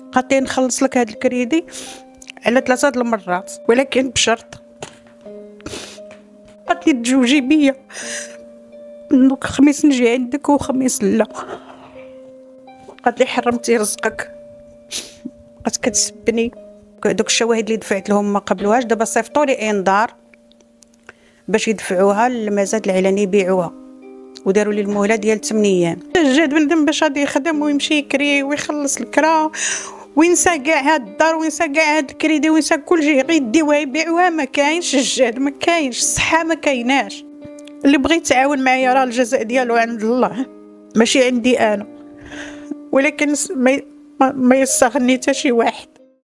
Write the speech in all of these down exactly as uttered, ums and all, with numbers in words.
قالت لي نخلص لك هذا الكريدي على ثلاثه د المرات ولكن بشرط. قالت لي تزوجي بيا دوك خميس نجي عندك وخميس لا. قالت لي حرمتي رزقك، بقات كتسبني. دوك الشواهد اللي دفعت لهم ما قبلوهاش، دابا صيفطوا لي انذار باش يدفعوها للمزاد العلني يبيعوها، وداروا لي المهله ديال ثمانية ايام. جاد بنادم باش غادي يخدم ويمشي يكري ويخلص الكرا وينسى كاع هاد الدار وينسى كاع هاد الكريدي وينسى كلشي، غيديوها يبيعوها. ما كاينش الجهد، ما كاينش الصحه، ما كايناش. اللي بغى يتعاون معايا راه الجزاء ديالو عند الله ماشي عندي انا، ولكن ما ما يستغني حتى شي واحد.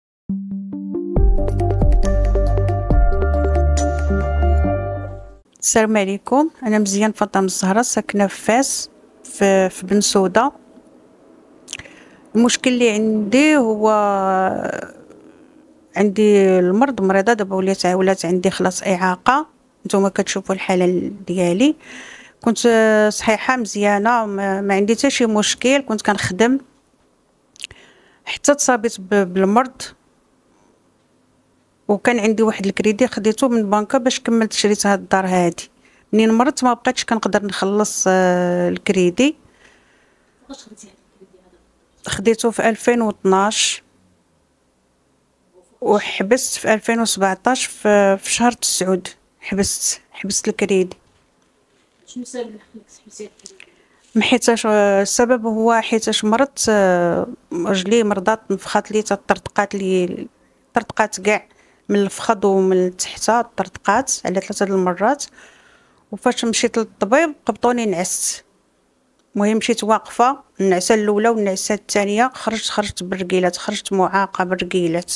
السلام عليكم، انا مزيان فاطمه الزهراء، ساكنه في فاس في, في بن سوده. المشكل اللي عندي هو عندي المرض مريضه دابا ولات ولات عندي خلاص اعاقه. نتوما كتشوفوا الحاله ديالي. كنت صحيحه مزيانه، ما, ما عندي حتى شي مشكل، كنت كنخدم حتى تصابيت بالمرض، وكان عندي واحد الكريدي خديته من بنكه باش كملت شريت هاد الدار هادي. منين مرضت ما بقيتش كنقدر نخلص الكريدي. واش خديتي هاد الكريدي هذا؟ خديته في ألفين واثناش وحبست في ألفين وسبعطاش في, في شهر تسعود. حبست حبست الكريدي. شنو السبب اللي خلاك تحبسي الكريدي؟ محيتاش السبب هو حيتاش مرضت، رجلي مرضات، نفخات لي، طرطقات لي، طرطقات كاع من الفخذ ومن تحت، طرطقات على ثلاثه د المرات. وفاش مشيت للطبيب قبطوني نعست. المهم مشيت واقفه النعسه الاولى والنعسه الثانيه، خرجت خرجت بالرجيلات، خرجت معاقه بالرجيلات.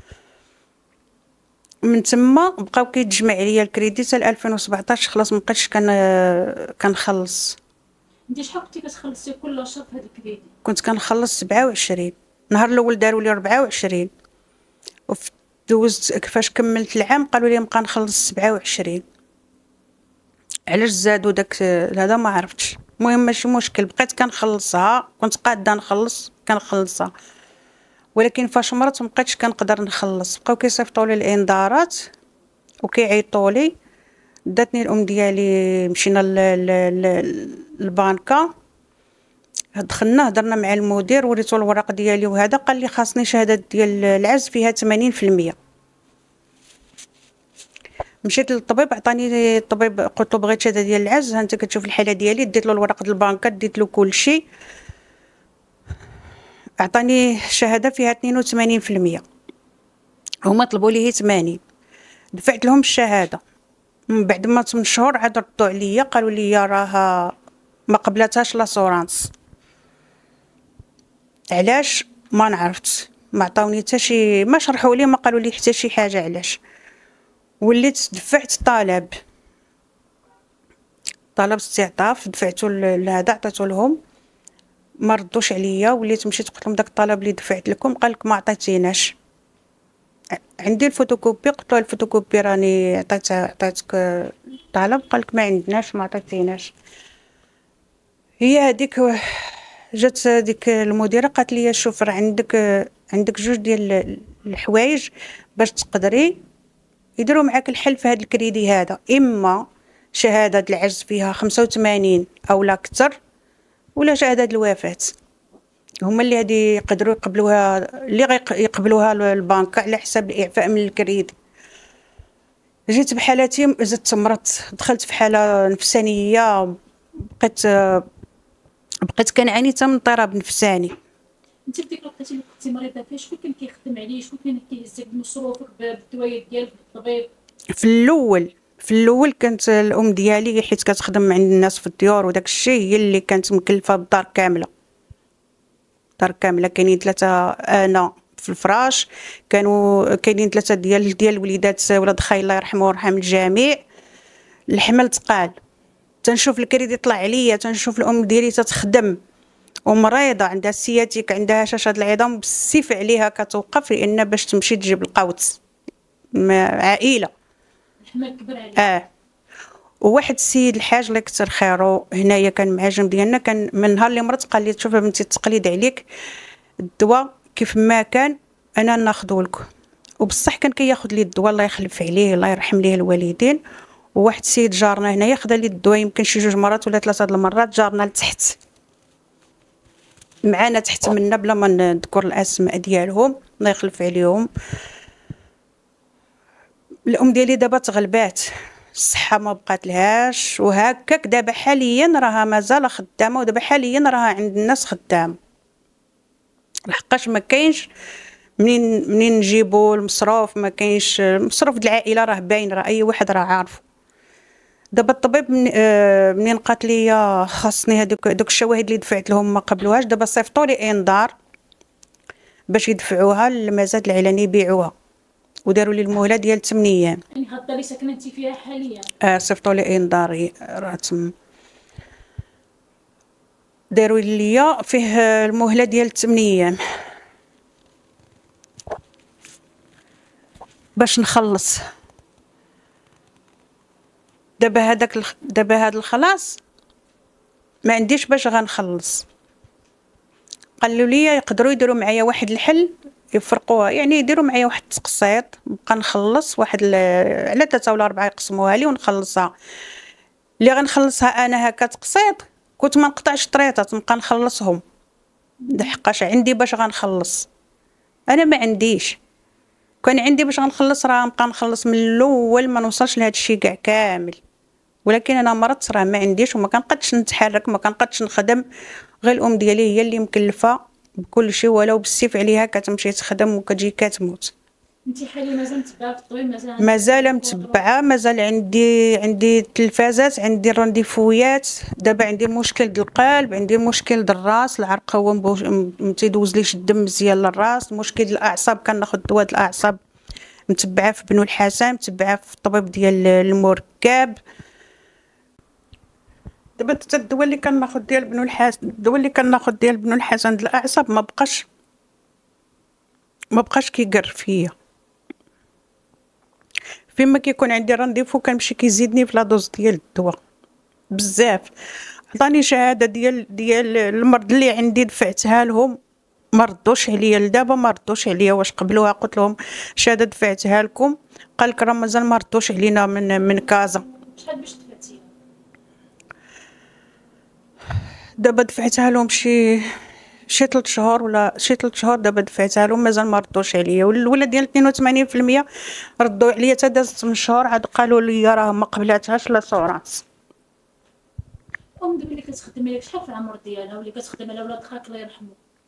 من تما بقاو كيتجمع عليا الكريدي حتى ألفين وسبعطاش، خلاص ما بقيتش كان كنخلص. انت شحال كنتي كتخلصي كل شهر في هذا الكريدي؟ كنت كنخلص سبعة وعشرين. النهار الاول داروا لي أربعة وعشرين، دوزت كيفاش كملت العام قالوا لي نبقى نخلص سبعة وعشرين. علاش زادوا داك هذا ما عرفتش. المهم ماشي مشكل، بقيت كنخلصها، كنت قاده نخلص كنخلصها، ولكن فاش مرضت ما بقيتش كنقدر نخلص. بقاو كيصيفطوا لي الانذارات وكيعيطوا لي. داتني الام ديالي، مشينا للبنكه، دخلنا هضرنا مع المدير، وريتو الورق ديالي وهذا، قال لي خاصني شهاده ديال العجز فيها ثمانين في المية. مشيت للطبيب، عطاني الطبيب، قلت له بغيت شهاده ديال العجز، ها انت كتشوف الحاله ديالي، ديت له الورق ديال البنكه، ديت له كلشي، عطاني شهاده فيها اثنين وثمانين في المية. هما طلبوا لي ثمانين، دفعت لهم الشهاده. من بعد ما ثمانية شهور عاد ردوا عليا قالوا لي راه ما قبلتهاش لاسورانس. علاش ما نعرفت، ما عطاوني حتى شي، ما شرحوا لي، ما قالوا لي حتى شي حاجه علاش. وليت دفعت طلب طلب استعطاف، دفعته لهذا، عطيته لهم، ما ردوش عليا. وليت مشيت قلت لهم داك الطلب اللي دفعت لكم، قال لك ما عطيتيناش. عندي الفوتوكوبي، قلت له الفوتوكوبي راني عطيت عطيتك الطلب، قال لك ما عندناش، ما عطيتيناش. هي هذيك جات ديك المديره قالت لي شوف راه عندك عندك جوج ديال الحوايج باش تقدري يديروا معاك الحل في هذا الكريدي هذا، اما شهاده العجز فيها خمسة وثمانين او لا اكثر، ولا شهاده الوفاه. هما اللي هادي يقدروا يقبلوها، اللي غيقبلوها البنك على حساب الاعفاء من الكريدي. جيت بحالتي، زدت مرضت، دخلت في حاله نفسانيه، بقيت بقيت كنعاني حتى من اضطراب نفساني. انت في ديك الوقت اللي كنتي مريضه فيها شكون كان كيخدم عليك؟ شكون كان كيهزك بمصروفك بالدوايا ديالك بالطبيب؟ في الاول في الاول كانت الام ديالي، حيت كتخدم عند الناس في الديور وداك الشيء، هي اللي كانت مكلفه بالدار كامله. دار كامله كاينين ثلاثه انا في الفراش، كانوا كاينين ثلاثه ديال ديال الوليدات، ولاد خاي الله يرحمه ويرحم الجميع. الحمل ثقال، تنشوف الكريدي يطلع عليا، تنشوف الام ديالي تتخدم ومريضه، عندها السياتيك، عندها هشاشه العظام بالسيف عليها كتوقف، لان باش تمشي تجيب القوت عائله. الحمل كبر عليك. اه. وواحد السيد الحاج الله يكثر خيره هنايا كان مع جنب ديالنا، كان من نهار اللي مرضت قال لي شوف بنتي التقليد عليك، الدواء كيف ما كان انا ناخذو لكم. وبصح كان كياخذ لي الدواء الله يخلف عليه الله يرحم ليه الوالدين. وواحد السيد جارنا هنايا خدا لي الدواء يمكن شي جوج مرات ولا ثلاثه المرات، جارنا لتحت معانا تحت منا بلا ما نذكر الاسماء ديالهم الله يخلف عليهم. الام ديالي دابا تغلبات، الصحه ما بقات لهاش، وهكاك دابا حاليا راها مازال خدامه، ودابا حاليا راها عند الناس خدام. لحقاش ما كاينش منين منين نجيبوا المصروف، ما كاينش مصروف العائله راه باين، راه اي واحد راه عارفه. دابا الطبيب من آه منين قالت لي خاصني هذوك دوك الشواهد اللي دفعت لهم ما قبلوهاش، دابا صيفطوا لي انذار باش يدفعوها للمزاد العلني يبيعوها، وداروا لي المهله ديال ثمانية ايام. يعني هاد الدار اللي ساكنه انت فيها حاليا؟ اه صيفطوا لي انذار راه تم داروا لي فيه المهله ديال ثمانية ايام باش نخلص. دابا هذاك الخ... دابا هذا الخلاص ما عنديش باش غنخلص. قالوا لي يقدروا يديروا معايا واحد الحل يفرقوها، يعني يديروا معايا واحد التقسيط نبقى نخلص واحد ل... على ثلاثة ولا أربعة يقسموها لي ونخلصها. اللي غنخلصها انا هكا تقسيط كنت ما نقطعش طريطات نبقى نخلصهم، لحقاش عندي باش غنخلص. انا ما عنديش، كان عندي باش غنخلص راه نبقى نخلص من الاول ما نوصلش لهذا الشيء كاع كامل. ولكن انا مرضت راه ما عنديش وما كنقدش نتحرك ما كنقدش نخدم، غير الام ديالي هي اللي مكلفه بكل شيء، ولو بالسيف عليها كتمشي تخدم وكتجي كتموت. انت حاليا مازال متبعه في الطبيب؟ مازال مازال متبعه، مازال عندي عندي التلفازات، عندي الرانديفويات. دابا عندي مشكل د القلب، عندي مشكل د الراس، العرق هو ما تيدوزليش الدم مزيان للراس، مشكل الاعصاب كناخذ دواء الاعصاب متبعه في بنو الحسن، متبعه في الطبيب ديال المركب. دابا حتى الدواء اللي كناخذ ديال بنو الحسن، الدواء اللي كناخذ ديال بنو الحسن د الاعصاب ما بقاش ما بقاش كيقر فيا. فيما كيكون عندي رانديفو كنمشي كيزيدني في لا دوز ديال الدواء بزاف. عطاني شهاده ديال ديال المرض اللي عندي دفعتها لهم ما ردوش عليا لدابا، ما ردوش عليا واش قبلوها. قلت لهم شهاده دفعتها لكم، قال لك راه مازال ما ردوش علينا من من كازا. شحال باش دفعتيها؟ دابا دفعتها لهم شي شي ثلاث شهور ولا شي ثلاث شهور دابا دفعتها لهم مازال ما ردوش عليا. والولا ديال اثنين وثمانين بالمية ردوا عليا حتى دازت من شهور عاد قالوا لي راه ما قبلاتهاش لا سورانس. ام دابا اللي كتخدم لك شحال في العمر ديالها واللي كتخدم على ولاد خالك الله يرحمه؟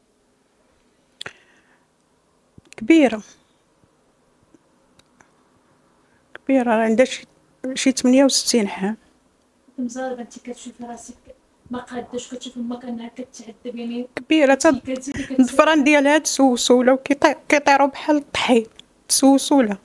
كبيره كبيره عندها شي شي ثمانية وستين عام. مزاربه انت كتشوفي راسك ما قاداش، كتشوفي امك انها كتعذب يعني كبيره تا الضفران ديالها تسوسوله وكيطيروا بحال الطحين تسوسوله.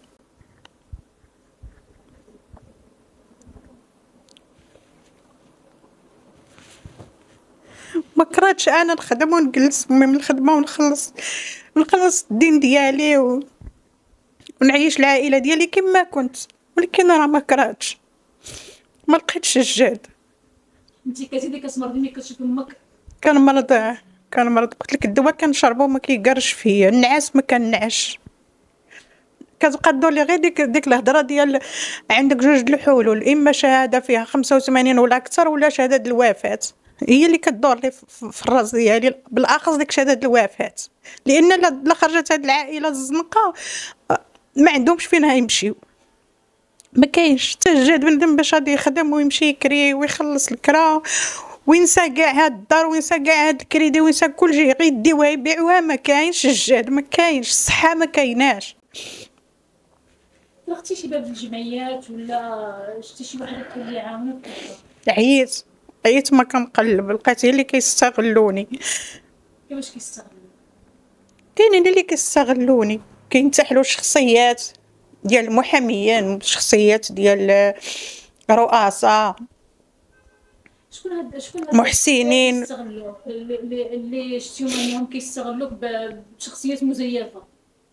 ما كرهتش انا نخدم ونجلس من الخدمه ونخلص نخلص الدين ديالي و... ونعيش العائله ديالي كما كنت، ولكن راه ما كرهتش ما لقيتش الجهد. انت كتزيدي كتمرضي ملي كتشوفي امك؟ كنمرض كنمرض قلت لك الدواء كنشربو ما كيقرش فيا، النعاس ما كنعش. كتبقى تدور لي غير ديك ديك الهضره ديال عندك جوج الحلول، اما شهاده فيها خمسة وثمانين ولا اكثر ولا شهاده الوفاه، هي اللي كدور لي في الراس ديالي، بالاخص ديك شهاده الوفاه. لان لا خرجت هاد العائله الزنقه ما عندهمش فين يمشيو، ما كاينش حتى الجهد بنادم باش غادي يخدم ويمشي يكري ويخلص الكرا وينسى كاع هاد الدار وينسى كاع هاد الكريدي وينسى كل شيء، غير يديوها يبيعوها. ما كاينش الجهد، ما كاينش الصحه، ما كايناش. طلقتي شي باب الجمعيات ولا شتي شي واحد اللي يعاونك؟ عييت عييت ما كنقلب، لقيت هي اللي كيستغلوني. كيفاش كيستغلوا؟ كاينين اللي كيستغلوني، كينتحلوا شخصيات ديال المحاميين، شخصيات ديال رؤساء، شكون هاد شكون هاد محسنين كيستغلوا اللي اللي شتيهم انهم كيستغلوك بشخصيات مزيفه؟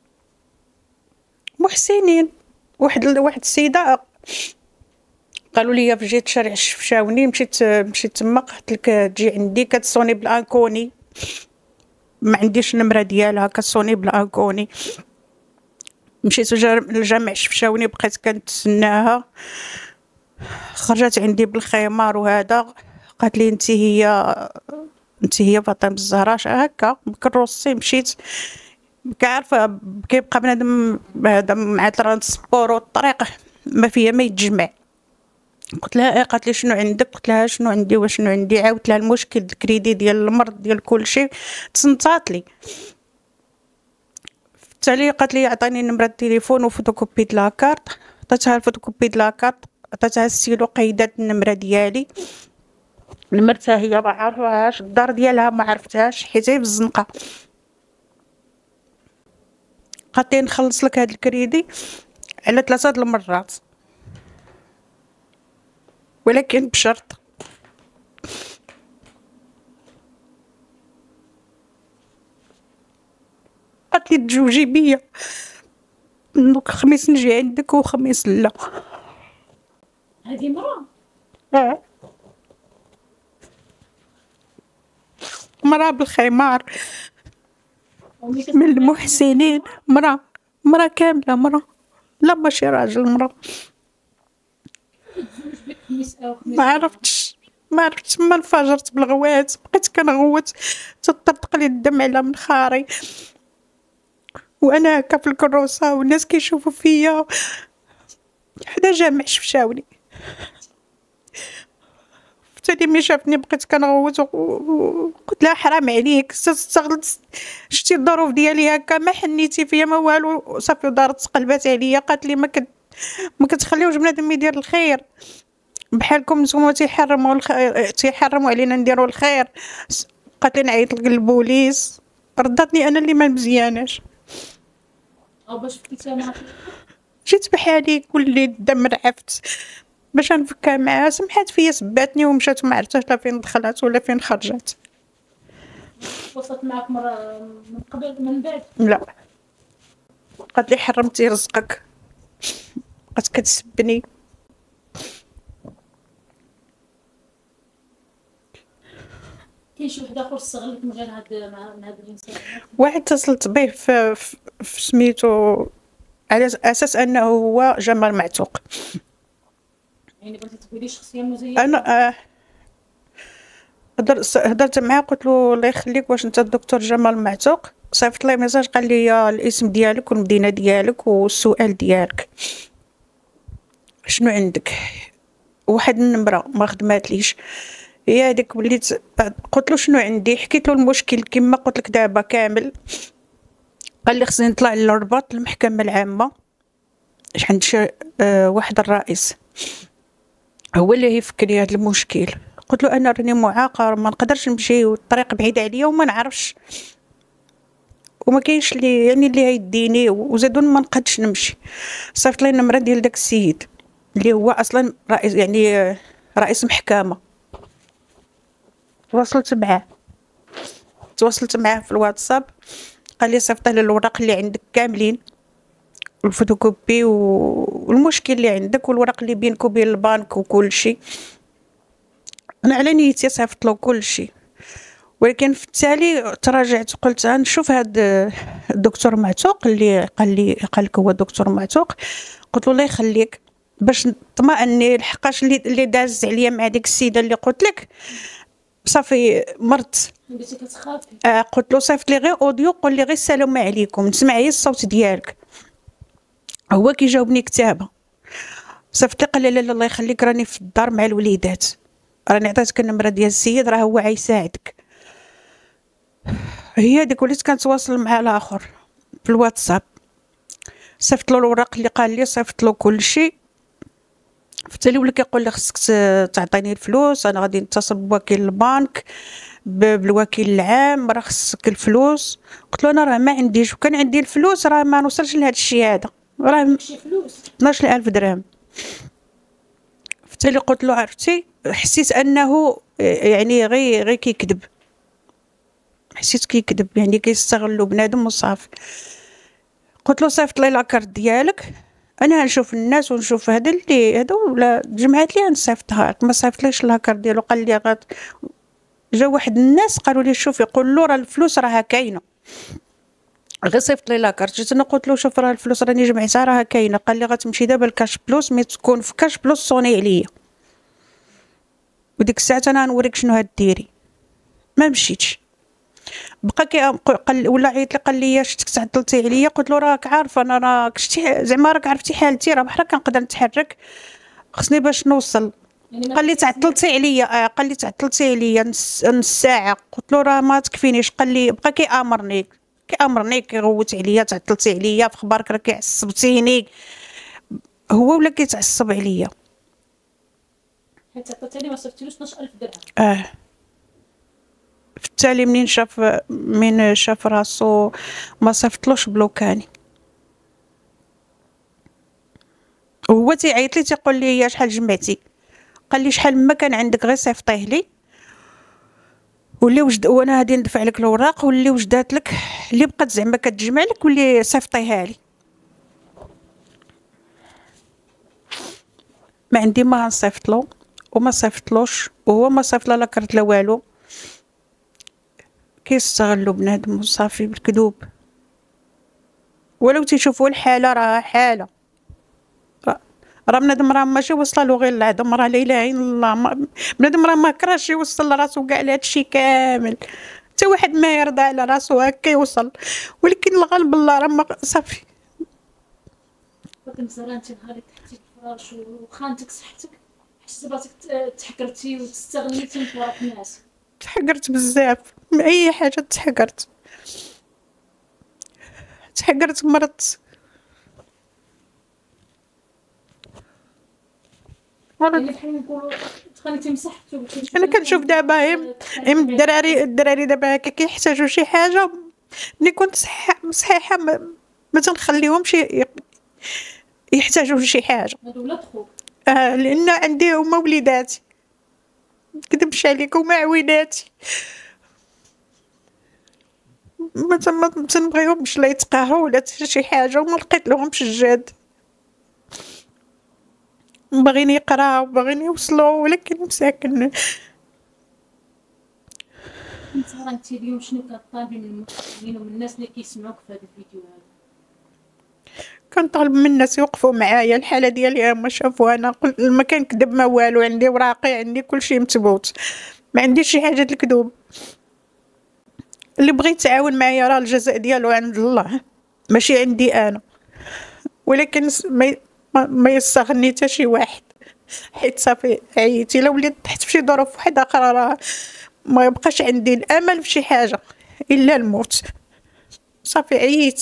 محسنين. واحد واحد السيده قالوا لي في جهه شارع الشفشاوني، مشيت مشيت تما قلت لك تجي عندي كتصوني بالانكوني، ما عنديش النمره ديالها، كتصوني بالاكوني. مشيت لجامع شفشاوني بقيت كنتسناها، خرجت عندي بالخمار وهذا، قالت لي انت هي انت هي فاطمه الزهراء هكا مكروسي. مشيت كعارفه كيبقى بنادم هذا مع ترانسبور والطريق ما فيها ما يتجمع. قلت لها ايه، قالت لي شنو عندك؟ قلت لها شنو عندي وشنو عندي، عاودت لها المشكل الكريدي ديال المرض ديال كلشي، تصنتات لي. التالي قالت لي عطاني نمره التليفون وفوتوكوبي د لاكارت، عطيتها الفوتوكوبي د لاكارت، عطيتها السيلو، قيدات النمره ديالي. نمرتها هي ما عرفهاش، الدار ديالها ما عرفتهاش حيت هي في الزنقه. قالت لي نخلص لك هذا الكريدي على ثلاثه د المرات، ولكن بشرط قالت لي تجوجي بيا، دوك خميس نجي عندك وخميس لا. هذه مرة اه مرا بالخمار وملي من كتخدم المحسنين، مرا مرا كامله، مرا لا ماشي راجل، مرا. تزوج بك خميس او خميس ما عرفتش ما عرفتش ما انفجرت بالغوات، بقيت كنغوت تطرطق لي الدم على منخاري، وانا هكا في الكروسه والناس كيشوفوا فيا حدا جامع شفشاوني. فتاني ملي شافتني بقيت كنغوت وقلت لها حرام عليك، استغلت شتي الظروف ديالي هكا، ما حنيتي فيا ما والو، صافي دارت تقلبات عليا. قالت لي ما كت ما كتخليوش بنادم يدير الخير بحالكم نتوما، تيحرموا الخير، تيحرموا علينا نديروا الخير. قالت لي نعيط لك للبوليس، رداتني انا اللي ما مزياناش. او باش فكيتها معاك. جيت بحالي كل الدم رعفت باش نفكها معاها، سمحات فيا، سباتني ومشات، ما عرفتش لا فين دخلت ولا فين خرجت. وصلت معاك مرة من قبل من بعد؟ لا، قالت لي حرمتي رزقك، بقات كتسبني. كاين شي واحد اخر استغلك من غير هاد مع من هاد الانسان؟ واحد اتصلت به في, في, في سميتو على اساس انه هو جمال معتوق. يعني بغيتي تقولي شخصيه مزيفه؟ انا آه هدر- هدرت معاه، قلت له الله يخليك واش انت الدكتور جمال معتوق؟ صيفط لي ميساج قال لي الاسم ديالك والمدينه ديالك والسؤال ديالك شنو عندك، واحد النمره ما خدماتليش هي هذيك. وليت قلت له شنو عندي، حكيت له المشكل كما قلت لك دابا كامل. قال لي خصني نطلع للرباط المحكمه العامه، عند شي آه واحد الرئيس هو اللي يفك لي هذا المشكل. قلت له انا راني معاقه، ما نقدرش نمشي والطريق بعيد عليا وما نعرفش وما كاينش اللي يعني اللي هيديني، وزادون ما نقدش نمشي. صيفط لي النمره ديال داك السيد اللي هو اصلا رئيس، يعني آه، رئيس محكمه. تواصلت معاه تواصلت معاه في الواتساب، قال لي صيفط لي الوراق اللي عندك كاملين، الفوتوكوبي والمشكل اللي عندك والورق اللي بينك وبين البنك وكل شيء. انا على نيتي صيفط له كل شيء، ولكن في التالي تراجعت قلت نشوف هاد الدكتور معتوق اللي قال لي قال لك هو الدكتور معتوق. قلت له الله يخليك باش نطمئني، لحقاش اللي اللي داز عليا مع ديك السيده اللي قلت لك صافي مرت. بديتي كتخافي؟ آه قلت له صيفط لي غير اوديو، قول لي غير السلام عليكم، نسمع غير الصوت ديالك. هو كيجاوبني كتابه. صيفط لي قال لي لا لا الله يخليك راني في الدار مع الوليدات، راني عطيتك النمره ديال السيد راه هو غيساعدك. هي هذيك وليت كنتواصل مع الاخر في الواتساب، صيفط له الوراق اللي قال لي، صيفط له كل شيء. في التالي ولا كيقول لي خصك تعطيني الفلوس، انا غادي نتصل بوكيل البنك بالوكيل العام، راه خصك الفلوس. قلت له انا راه ما عنديش، وكان عندي الفلوس راه ما نوصلش لهذا الشيء هذا، راه شي فلوس اثناش ألف درهم. في التالي قلت له عرفتي، حسيت انه يعني غير غير كيكذب، حسيت كيكذب يعني كيستغلوا بنادم وصافي. قلت له صيفط لي لاكارت ديالك، انا نشوف الناس ونشوف هذا اللي هذا ولا جمعات لي نصيفطها لك، ما صيفطليش لاكارت ديالو. قال لي غاد جا واحد الناس قالوا لي شوفي قول له راه الفلوس راها كاينه، غير صيفط لي لاكارت. جيت انا قلت له شوف راه الفلوس راني جمعتها راها كاينه. قال لي غتمشي دابا الكاش بلوس، مي تكون في كاش بلوس صوني عليا. وديك الساعه انا نوريك شنو هديري. ما مشيتش، بقى كي قال ولا عيط لي قال لي شفتك تعطلتي عليا. قلت له راك عارفه انا راك شتي زعما راك عرفتي حالتي، راه بحال كنقدر نتحرك، خصني باش نوصل. يعني ما قال لي كتسمع- تعطلتي عليا. آه قال لي تعطلتي عليا نص نص ساعه. قلت له راه ما تكفينيش. قال لي بقى كيامرني كيامرني كيغوت عليا تعطلتي عليا في خبارك راه كيعصبتيني. هو ولا كيتعصب عليا. حيت عطاتي لي ما صيفطتيلوش اثناش ألف درهم. اه في التالي منين شاف من شاف راسو ما صيفطلوش بلوكاني. هو تيعيط لي تيقول لي يا شحال جمعتي. قال لي شحال ما كان عندك غير صيفطيه لي، واللي وجد وانا غادي ندفع لك الوراق، واللي وجدات لك اللي بقات زعما كتجمع لك واللي صيفطيها لي. ما عندي ما غنصيفط له وما صيفطلوش، وهو ما صيفط لا لاكارت لا والو. كيستغلوا بنادم وصافي بالكذوب. ولو تيشوفوا الحاله راه حاله، راه راه بنادم راه ماشي وصل له غير العدم، راه لا اله الا الله. ما- بنادم راه ما كرهش يوصل لراسو كاع لهادشي كامل. حتى واحد ما يرضى على راسو هكا يوصل، ولكن الغالب الله راه ما صافي. فاطمه زهراء انت نهار اللي تحتي الفراش وخانتك صحتك حسيتي براسك ت- تحكرتي وتستغنيتي من فراق الناس. تحقرت بزاف من اي حاجه. تحقرت تحقرت مرضت. يعني بحال نقولوا تخليتي مسحتي وبقيتي انا كنشوف دابا ام ام الدراري الدراري دابا هكا كيحتاجوا شي حاجه، ملي كنت صح صحيحه ما, ما تنخليهمش ي- يحتاجوا شي حاجه. هادو ولاد خوك. آه لان عندي هما وليداتي، كذبش عليك، وما عويناتي. ما تن- ما تنبغيهمش لا يتقاهوا ولا حتى شي حاجه، وما لقيت لهمش الجاد. باغيين يقراو باغيين يوصلوا، ولكن مساكن. انت راه انت اليوم شنو كطالبي من المخرجين ومن الناس اللي كيسمعوك في هذا الفيديو هذا؟ كنطالب من الناس يوقفوا معايا. الحاله ديالي هما شافوا، انا قلت ما كنكذب ما والو، عندي وراقي عندي كلشي مثبوت، ما عنديش شي حاجه الكذوب. اللي بغى يتعاون معايا راه الجزاء ديالو عند الله ماشي عندي انا، ولكن س- ما ي- ما- ما يستغني حتى شي واحد، حيت صافي عييتي. لو وليت تحت في شي ظروف واحده اخرى راه ما يبقاش عندي الامل في شي حاجه الا الموت. صافي عييت.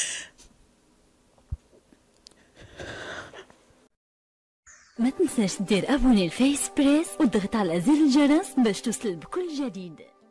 ما تنساش دير ابوني الفيس بريس وتضغط على زر الجرس باش توصل بكل جديد.